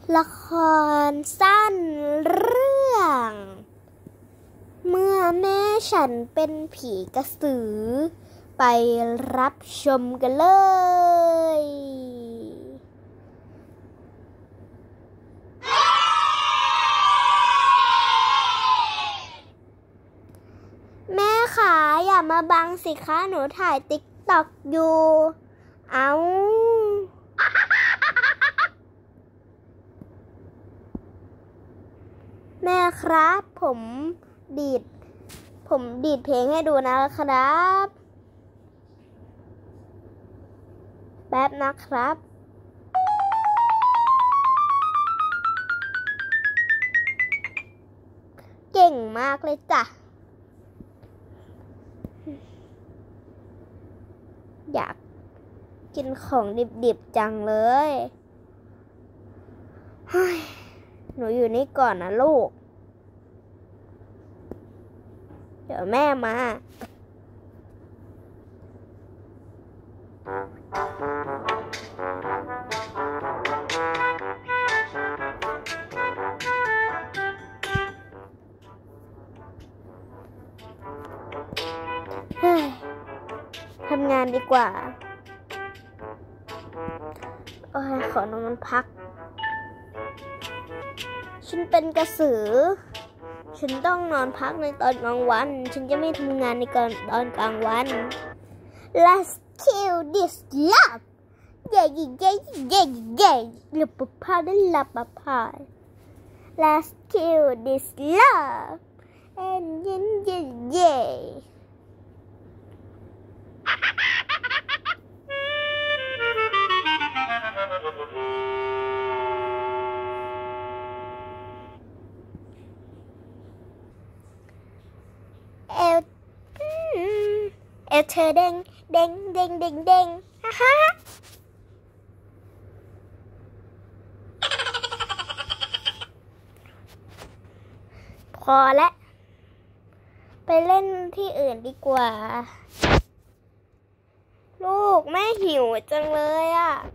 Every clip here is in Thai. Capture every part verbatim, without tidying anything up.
ละครสั้นเรื่องเมื่อแม่ฉันเป็นผีกระสือไปรับชมกันเลยแม่ขาอย่ามาบังสิคะหนูถ่ายติ๊กต็อกอยู่เอาแม่ครับผมดีดผมดีดเพลงให้ดูนะครับแป๊บนะครับเก่งมากเลยจ้ะอยากกินของดิบๆจังเลยหนูอยู่นี่ก่อนนะลูกเดี๋ยวแม่มาทำงานดีกว่าโอ้ยขอนอนพักฉันเป็นกระสือฉันต้องนอนพักในตอนกลางวันฉันจะไม่ทำงานในตอนกลางวัน Let's kill this love yeah yeah yeah yeah ลับพาได้ลับพา Let's kill this love and yeah yeah yeahเอวเอวเธอเด้งเด้งเด้งเด้งเด้งฮ่าฮ่าพอแล้วไปเล่นที่อื่นดีกว่าลูกแม่หิวจังเลยอ่ะ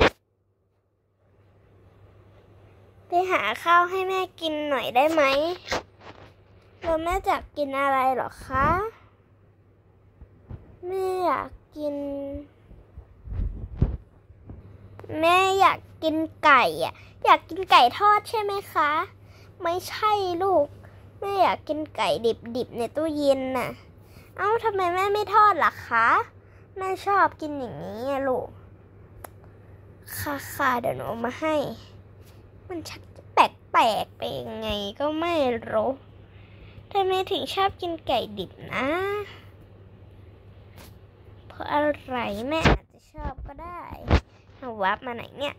ไปหาข้าวให้แม่กินหน่อยได้ไหมแล้วแม่จะกินอะไรหรอคะแม่อยากกินแม่อยากกินไก่อ่ะอยากกินไก่ทอดใช่ไหมคะไม่ใช่ลูกแม่อยากกินไก่ดิบๆในตู้เย็นน่ะเอ้าทำไมแม่ไม่ทอดล่ะคะแม่ชอบกินอย่างนี้อะลูกค่ะค่ะเดี๋ยวหนูเอามาให้มันชักจะแปลกๆไปยังไงก็ไม่รู้ทำไมถึงชอบกินไก่ดิบนะเพราะอะไรแม่อาจจะชอบก็ได้เอาวับมาไหนเนี่ย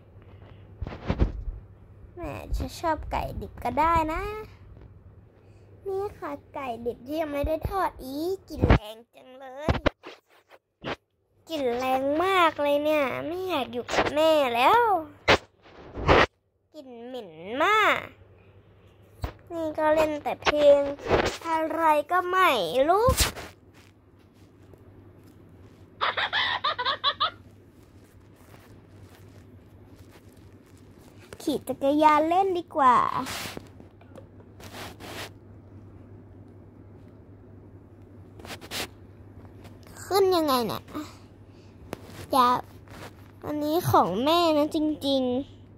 แม่จะชอบไก่ดิบก็ได้นะนี่ค่ะไก่ดิบที่ยังไม่ได้ทอดอีกลิ่นแรงจังเลยกลิ่นแรงมากเลยเนี่ยไม่อยากอยู่กับแม่แล้วกลิ่นเหม็นมากนี่ก็เล่นแต่เพลงอะไรก็ไม่รู้ขี่จักรยานเล่นดีกว่าขึ้นยังไงเนี่ยจะอันนี้ของแม่นะจริงๆ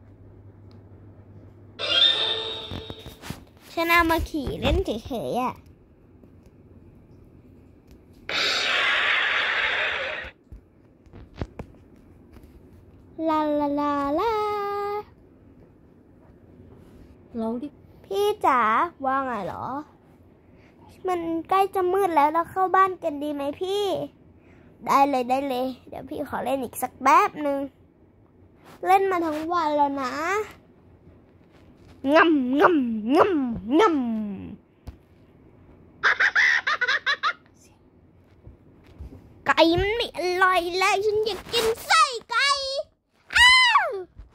ฉันเอามาขี่เล่นเฉยๆอ่ะลาลาลาลาเราดิพี่จ๋าว่าไงเหรอมันใกล้จะมืดแล้วเราเข้าบ้านกันดีไหมพี่ได้เลยได้เลยเดี๋ยวพี่ขอเล่นอีกสักแป๊บหนึ่งเล่นมาทั้งวันแล้วนะงำงำงำงำไก่มันไม่อร่อยเลยฉันอยากกินไส้ไก่อ้าว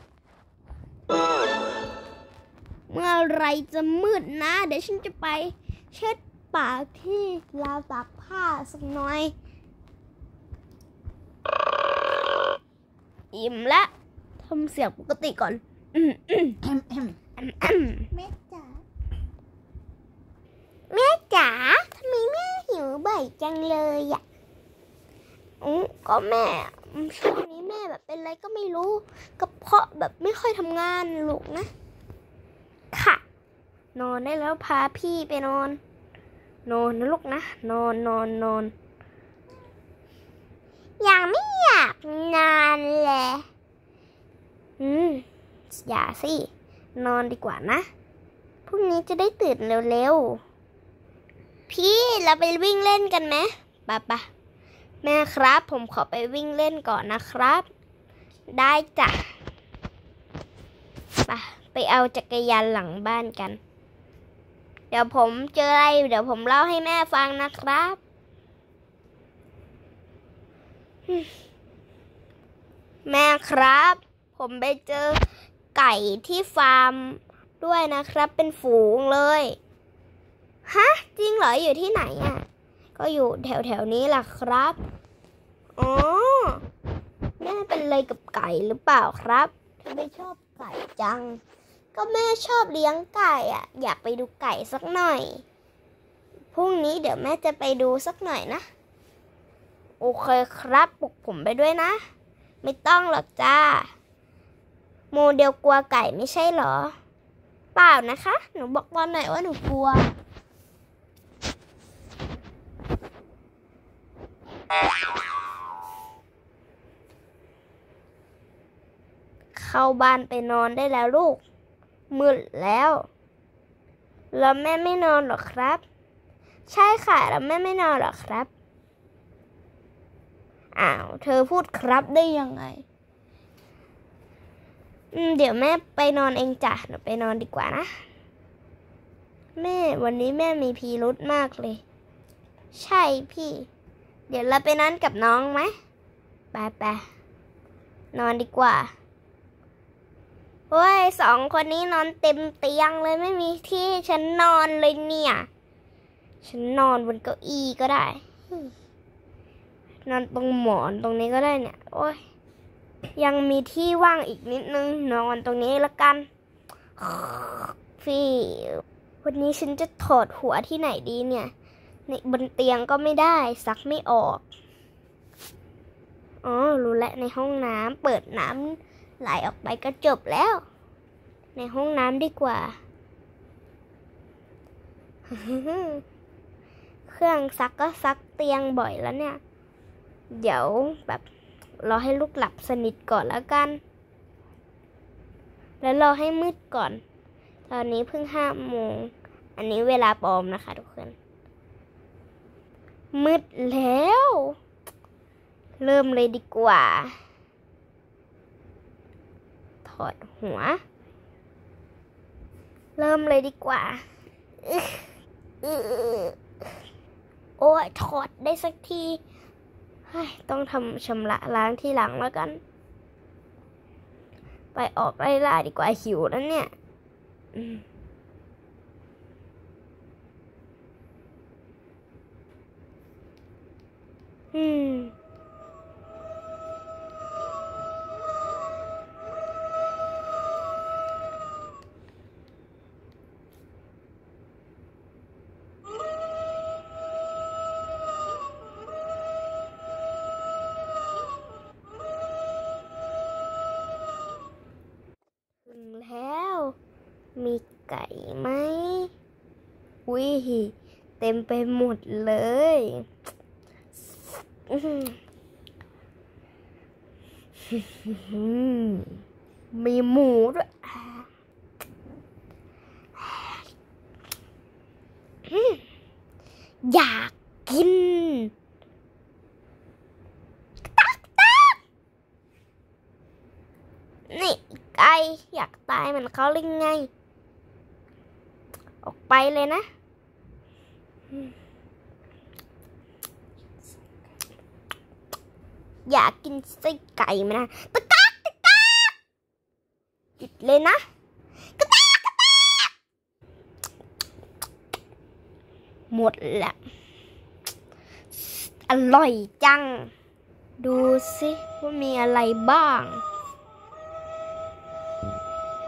เมื่อไรจะมืดนะเดี๋ยวฉันจะไปเช็ดปากที่ราวตากผ้าสักหน่อยอิ่มละทำเสียงปกติก่อนอืมอืมอืมอืมอืมแม่จ๋าแม่จ๋าทำไมแม่หิวบ่อยจังเลยอ่ะอือก็แม่ช่วงนี้แม่แบบเป็นอะไรก็ไม่รู้กระเพาะแบบไม่ค่อยทำงานลูกนะค่ะนอนได้แล้วพาพี่ไปนอนนอนนะลูกนะนอนนอนนอนยังไม่อยากนอนเลยอืมอย่าสินอนดีกว่านะพรุ่งนี้จะได้ตื่นเร็วๆพี่เราไปวิ่งเล่นกันไหมปะปะแม่ครับผมขอไปวิ่งเล่นก่อนนะครับได้จ้ะไปไปเอาจักรยานหลังบ้านกันเดี๋ยวผมเจออะไรเดี๋ยวผมเล่าให้แม่ฟังนะครับแม่ครับผมไปเจอไก่ที่ฟาร์มด้วยนะครับเป็นฝูงเลยฮะจริงเหรออยู่ที่ไหนอ่ะก็อยู่แถวแถวนี้แหละครับอ๋อแม่เป็นอะไรกับไก่หรือเปล่าครับทำไมชอบไก่จังก็แม่ชอบเลี้ยงไก่อ่ะอยากไปดูไก่สักหน่อยพรุ่งนี้เดี๋ยวแม่จะไปดูสักหน่อยนะโอเคครับปลุกผมไปด้วยนะไม่ต้องหรอกจ้าโมเดลกลัวไก่ไม่ใช่เหรอเปล่านะคะหนูบอกตอนไหนว่าหนูกลัวเข้าบ้านไปนอนได้แล้วลูกมืดแล้วแล้วแม่ไม่นอนหรอครับใช่ค่ะแล้วแม่ไม่นอนหรอครับอ้าวเธอพูดครับได้ยังไงอืมเดี๋ยวแม่ไปนอนเองจ้ะหนูไปนอนดีกว่านะแม่วันนี้แม่มีพิรุธมากเลยใช่พี่เดี๋ยวเราไปนอนกับน้องไหมไปไปนอนดีกว่าโอ้ยสองคนนี้นอนเต็มเตียงเลยไม่มีที่ฉันนอนเลยเนี่ยฉันนอนบนเก้าอี้ก็ได้นอนตรงหมอนตรงนี้ก็ได้เนี่ยโอ้ยยังมีที่ว่างอีกนิดนึงนอนตรงนี้ละกันพี่วันนี้ฉันจะถอดหัวที่ไหนดีเนี่ยในบนเตียงก็ไม่ได้ซักไม่ออกอ๋อรู้แล้วในห้องน้ำเปิดน้ำไหลออกไปก็จบแล้วในห้องน้ำดีกว่าเครื่องซักก็ซักเตียงบ่อยแล้วเนี่ยเดี๋ยวแบบรอให้ลูกหลับสนิทก่อนแล้วกันแล้วรอให้มืดก่อนตอนนี้เพิ่งห้าโมงอันนี้เวลาปลอมนะคะทุกคนมืดแล้วเริ่มเลยดีกว่าถอดหัวเริ่มเลยดีกว่าโอ้ยถอดได้สักทีต้องทำชำระล้างที่หลังแล้วกันไปออกไล่ล่าดีกว่าหิวแล้วเนี่ยอืมถึงแล้วมีไก่ไหมอุ้ยเต็มไปหมดเลยมีหมูด้วยอยากกินตักตักนี่ไก่อยากตายเหมือนเขาหรือไงออกไปเลยนะอยากกินไส้ไก่มานะตะกักตะกักหยุดเลยนะกระตากกระตากหมดแหละอร่อยจังดูสิว่ามีอะไรบ้าง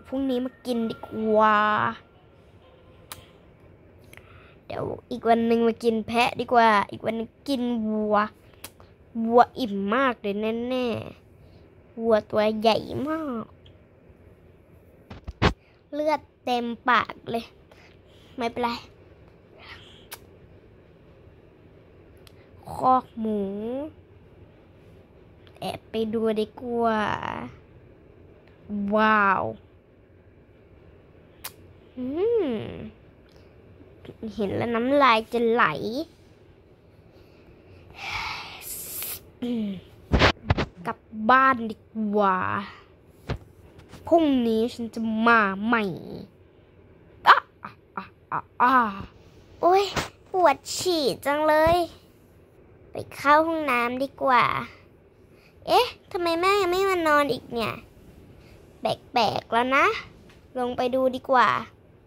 พรุ่งนี้มากินดีกว่าเดี๋ยวอีกวันหนึ่งมากินแพะดีกว่าอีกวันนึงกินวัววัวอิ่มมากเลยแน่ๆวัวตัวใหญ่มากเลือดเต็มปากเลยไม่เป็นไรคอกหมูแอบไปดูดีกว่าว้าวอืมเห็นแล้วน้ำลายจะไหลกลับบ้านดีกว่าพรุ่งนี้ฉันจะมาใหม่อ่ะอ่ะอ่ะอ่ะอ่ะโอ้ยปวดฉี่จังเลยไปเข้าห้องน้ำดีกว่าเอ๊ะทำไมแม่ยังไม่มานอนอีกเนี่ยแปลกๆแล้วนะลงไปดูดีกว่า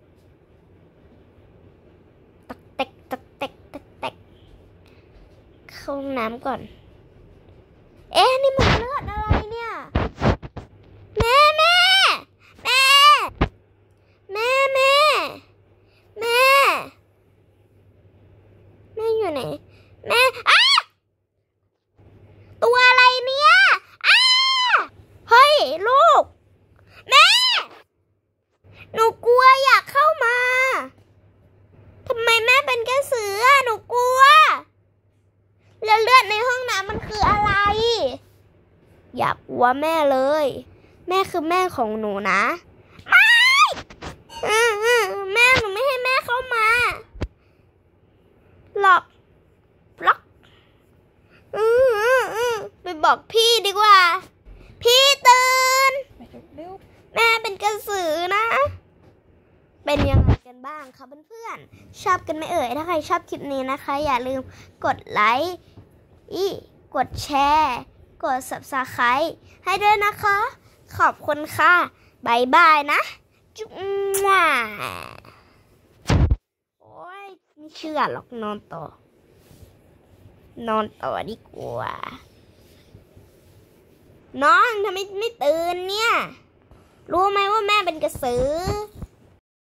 ตักเต็กตักเต็กตักเต็กเข้าห้องน้ำก่อนเอ๊ะนี่มันเลือดอะไรเนี่ยแม่แม่แม่แม่แม่แม่แม่อยู่ไหนแม่อ้าตัวอะไรเนี่ยอ้าเฮ้ยลูกแม่หนูกลัวอยากเข้ามาทำไมแม่เป็นกระสืออ่ะหนูกลัวแล้วเลือดในห้องน้ำมันคืออะไรอยากกลัวแม่เลยแม่คือแม่ของหนูนะไม่แม่หนูไม่ให้แม่เข้ามาหลอกล็อกไปบอกพี่ดีกว่าพี่ตื่นแม่เป็นกระสือนะเป็นยังไงกันบ้างคะเพื่อนๆชอบกันไหมเอ่ยถ้าใครชอบคลิปนี้นะคะอย่าลืมกดไลค์อีกดแชร์กด ซับสไครบ์ ให้ด้วยนะคะขอบคุณค่ะบายบายนะจุ๊บโอ้ยไม่เชื่อหรอกนอนต่อนอนต่อดีกว่าน้องทำไมไม่ตื่นเนี่ยรู้ไหมว่าแม่เป็นกระสือ